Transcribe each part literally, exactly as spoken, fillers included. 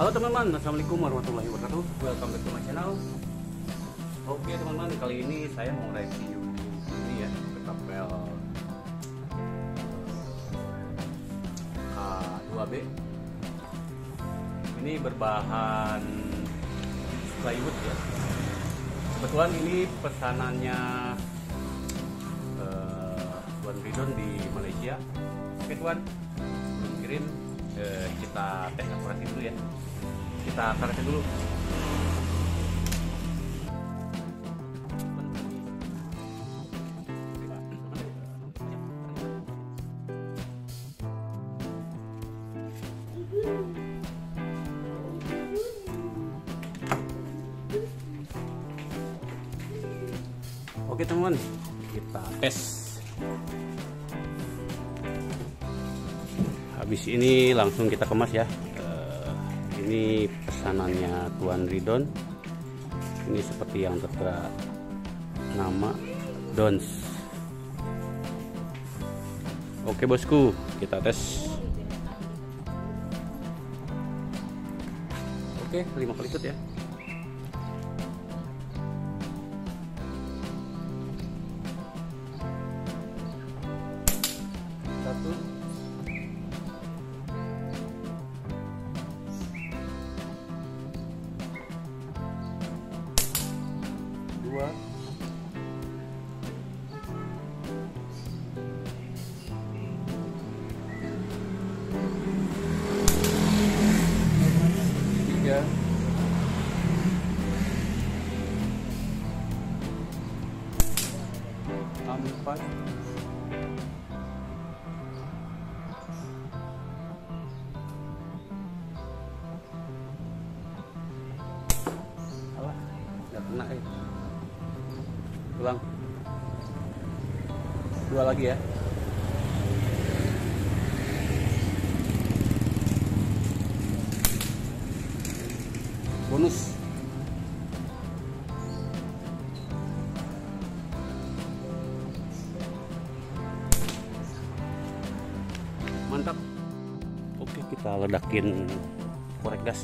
Halo teman-teman, assalamualaikum warahmatullahi wabarakatuh. Welcome back to my channel. Oke teman-teman, kali ini saya mau review ini ya, ketapel K dua B. Ini berbahan plywood ya. Kebetulan ini pesanannya uh, Tuan Ridon di Malaysia. Oke Tuan, sebelum kirim uh, kita tes akurasi dulu ya. Kita karyakan dulu. Oke teman-teman, kita tes. Habis ini langsung kita kemas ya. Ini pesanannya Tuan Ridon. Ini seperti yang tertera nama Dons. Oke bosku, kita tes. Oke, lima kali ikut ya. Satu, dua, tiga, empat, alah, nggak kena eh. Ulang, dua lagi ya. Bonus. Mantap. Oke, kita ledakin korek gas.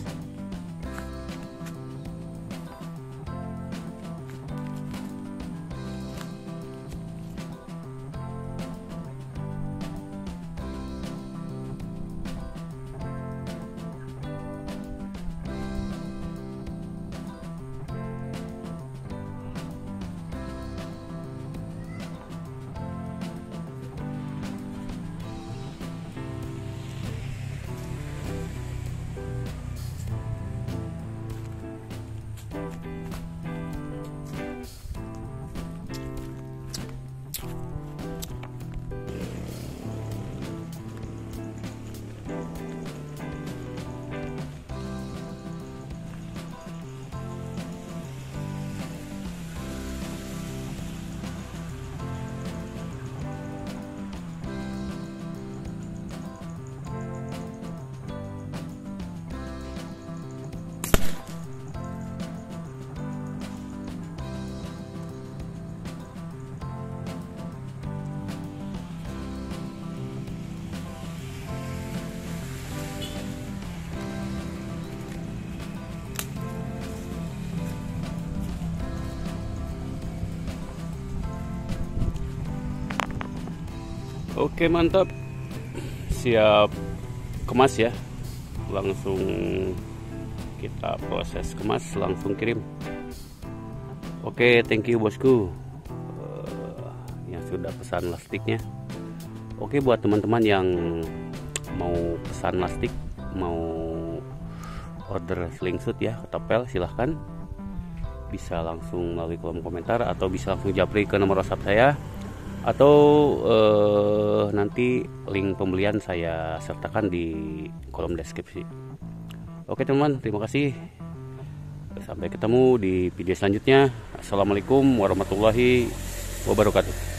Oke mantap, siap kemas ya. Langsung kita proses kemas, langsung kirim. Oke, thank you bosku uh, yang sudah pesan lastiknya. Oke, buat teman-teman yang mau pesan lastik, mau order slingshot ya, ketapel, silahkan bisa langsung melalui kolom komentar atau bisa langsung japri ke nomor WhatsApp saya, atau eh, nanti link pembelian saya sertakan di kolom deskripsi. Oke teman-teman, terima kasih. Sampai ketemu di video selanjutnya. Assalamualaikum warahmatullahi wabarakatuh.